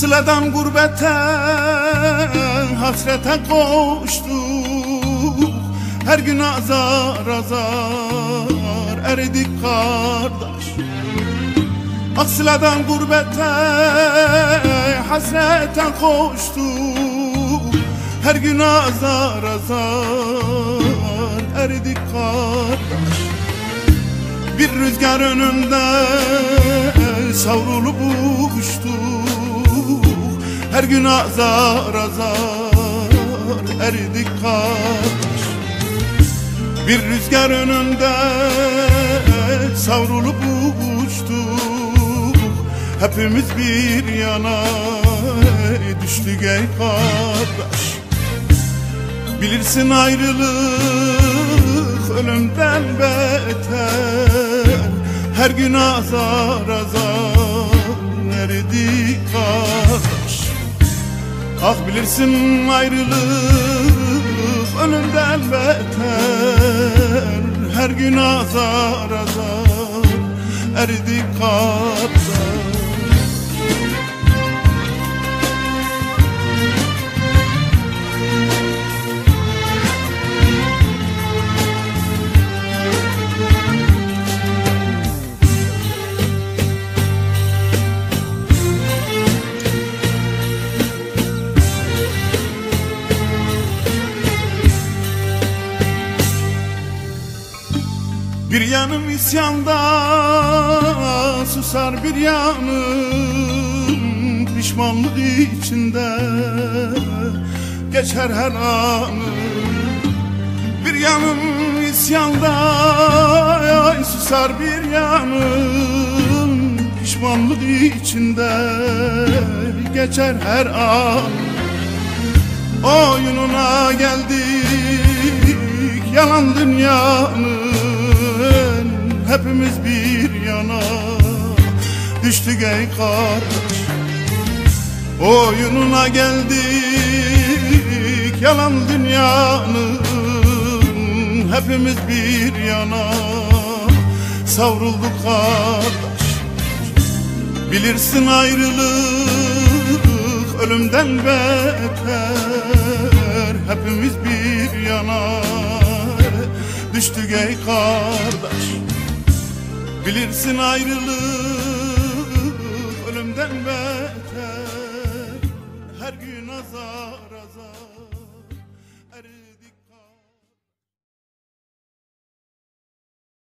Sıladan gurbete, hasrete koştuk. Her gün azar azar eridik kardeş. Ah sıladan gurbete, hasrete koştuk. Her gün azar azar eridik kardeş. Bir rüzgar önünde savrulup uçtuk. Her gün azar azar eridik kardeş. Bir rüzgar önünde savrulup uçtuk. Hepimiz bir yana düştük ey kardeş. Bilirsin ayrılık ölümden beter. Her gün azar azar eridik kardeş. Ah bilirsin ayrılık ölümden beter. Her gün azar azar eridik kardeş. Bir yanım isyanda susar, bir yanım pişmanlık içinde geçer her anım. Bir yanım isyanda susar, bir yanım pişmanlık içinde geçer her an. Oyununa geldik yalan dünyanın. Hepimiz bir yana düştük ey kardeş. Oyununa geldik yalan dünyanın. Hepimiz bir yana savrulduk kardeş. Bilirsin ayrılık ölümden beter. Hepimiz bir yana düştük ey kardeş. Bilirsin ayrılık ölümden beter. Her gün azar azar